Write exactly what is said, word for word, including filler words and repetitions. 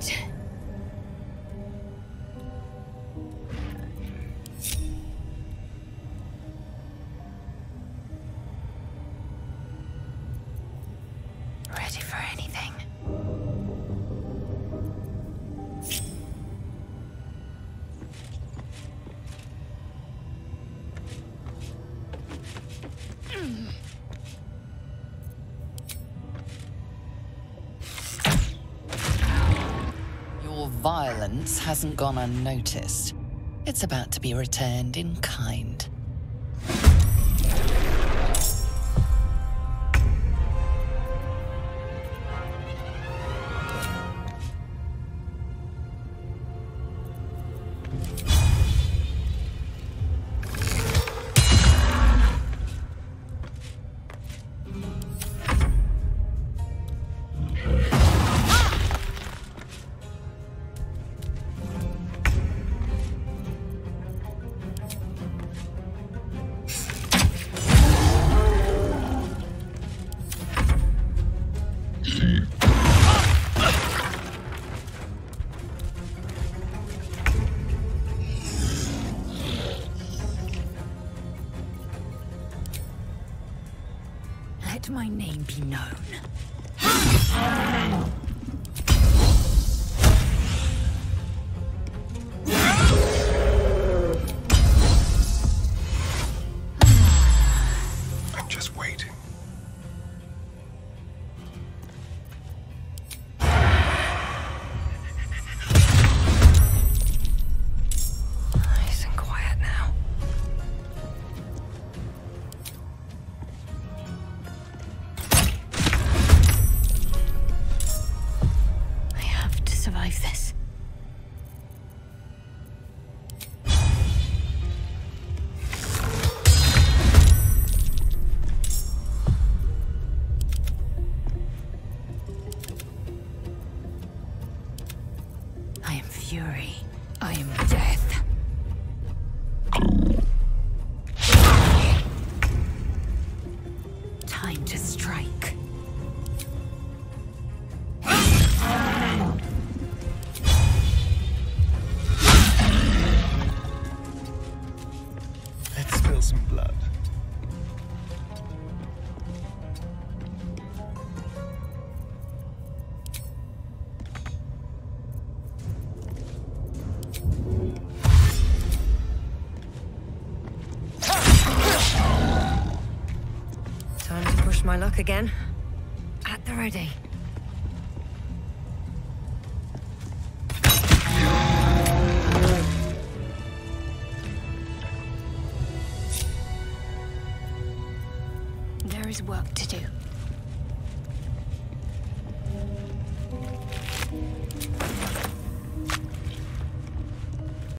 right. Ready for anything. Your violence hasn't gone unnoticed. It's about to be returned in kind. Let my name be known. I'm just waiting. Nice and quiet now. I have to survive this. I am fury. I am death. Time to strike. Let's spill some blood. Time to push my luck again. At the ready. There is work to do.